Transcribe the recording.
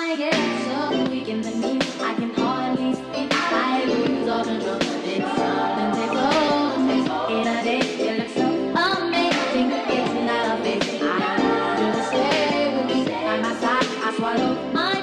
I get so weak in the knees, I can hardly speak. I lose all control. It's something takes over me. In a day, you look so amazing. It's not a face. I want you to stay with me. By my side, I swallow my